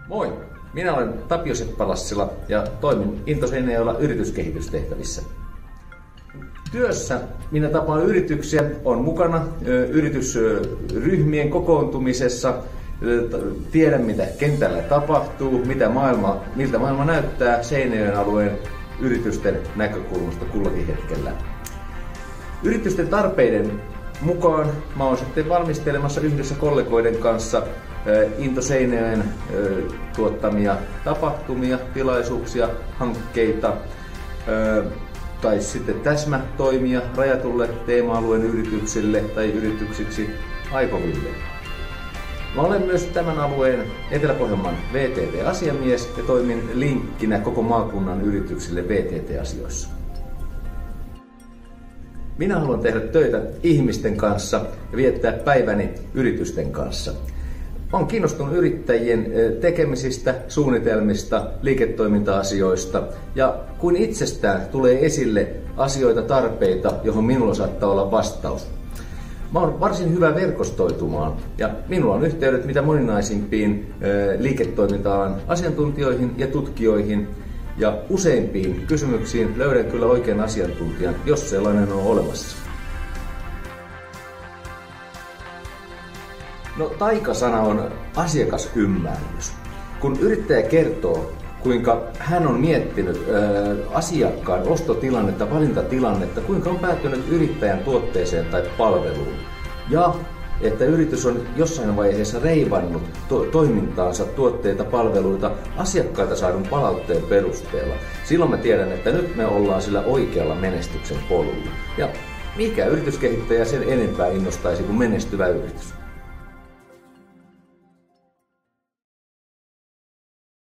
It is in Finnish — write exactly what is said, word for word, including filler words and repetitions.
Moi! Minä olen Tapio Seppä-Lassila ja toimin Into Seinäjoella yrityskehitystehtävissä. Työssä minä tapaan yrityksiä, on mukana yritysryhmien kokoontumisessa, tiedän mitä kentällä tapahtuu, mitä maailma, miltä maailma näyttää Seinäjoen alueen yritysten näkökulmasta kullakin hetkellä. Yritysten tarpeiden mukaan mä oon sitten valmistelemassa yhdessä kollegoiden kanssa Into Seinäjoen tuottamia tapahtumia, tilaisuuksia, hankkeita tai sitten täsmätoimia rajatulle teema-alueen yrityksille tai yrityksiksi aikoville. Mä olen myös tämän alueen Etelä-Pohjanmaan V T T-asiamies ja toimin linkkinä koko maakunnan yrityksille V T T-asioissa. Minä haluan tehdä töitä ihmisten kanssa ja viettää päiväni yritysten kanssa. Olen kiinnostunut yrittäjien tekemisistä, suunnitelmista, liiketoiminta-asioista ja kun itsestään tulee esille asioita, tarpeita, johon minulla saattaa olla vastaus. Mä olen varsin hyvä verkostoitumaan ja minulla on yhteydet mitä moninaisimpiin liiketoimintaan asiantuntijoihin ja tutkijoihin ja useimpiin kysymyksiin löydän kyllä oikean asiantuntijan, jos sellainen on olemassa. No, taikasana on asiakasymmärrys. Kun yrittäjä kertoo, kuinka hän on miettinyt ää, asiakkaan ostotilannetta, valintatilannetta, kuinka on päätynyt yrittäjän tuotteeseen tai palveluun ja että yritys on jossain vaiheessa reivannut to- toimintaansa, tuotteita, palveluita asiakkaita saadun palautteen perusteella. Silloin mä tiedän, että nyt me ollaan sillä oikealla menestyksen polulla. Ja mikä yrityskehittäjä sen enempää innostaisi kuin menestyvä yritys?